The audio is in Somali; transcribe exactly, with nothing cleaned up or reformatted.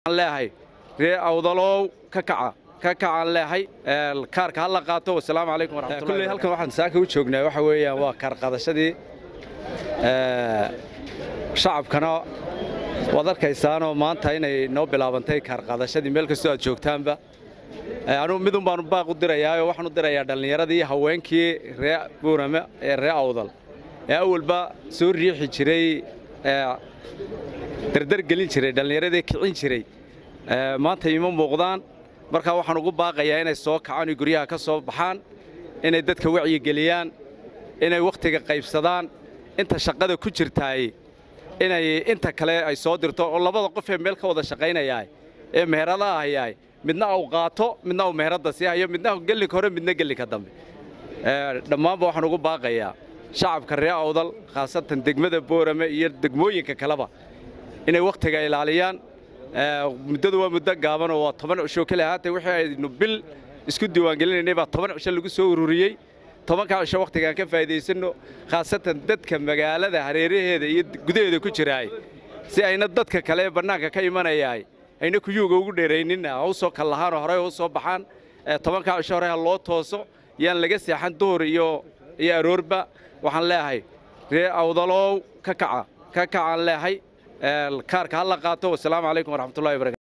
leeyahay ree awdalow ka kaca ka kacan leeyahay ee kaarka hal la qaato wassalaamu alaykum waraxmatullaahi kulli halkan waxaan saaka u joognaa waxa weeyaan waa kaar qaadashadii ee shacabkana wad arkaysaan oo maanta inay noo bilaabantay kaar qaadashadii meel kastoo aad joogtaanba anu midun baan baaq u dirayaa oo waxaan u dirayaa dhalinyaradii haweenkii ree buurama ee ree awdal ee awalba soo riixi jiray ee dardar gelin jiray dhalinyaradii kicin jiray ee maanta ima muuqdaan marka waxaan ugu baaqayaa inay soo kacaan guryaha ka soo baxaan inay dadka wacyi geliyaan inay waqtiga qaybsadaan inta shaqada ku jirtay inay inta kale ay soo dirto oo labada qof ee meel ka wada shaqeynayay ee meheradaha hayay midna uu qaato midna uu meherada si hayo midna gallik hore midna gallik dambe ee dhamaanba waxaan ugu baaqayaa shacabka ree awdal khaasatan degmada boorame iyo degmooyinka kaleba inay waqtiga ilaaliyaan ee muddadu waa muddo gaaban oo toban cisho kale ahaatay wixii aynu bil isku diiwaan gelinay baa toban cisho lagu soo ururiyay tobanka cisho waqtigan ka faa'iideysano khaasatan dadka magaalada hareeraheeda iyo gudaheeda ku jiray si ayna dadka kale banaanka ka imanayay ayna ku yuuga ugu dheeraynin oo soo kalahaan hore oo soo baxaan tobanka cisho hore loo tooso yaan laga seexan door iyo iyo aroorba waxaan leeyahay ree awdalow ka kaca ka kacan leeyahay kaarka hal la qaato wassalaamu alaykum waraxmatullaahi wabarakaatuh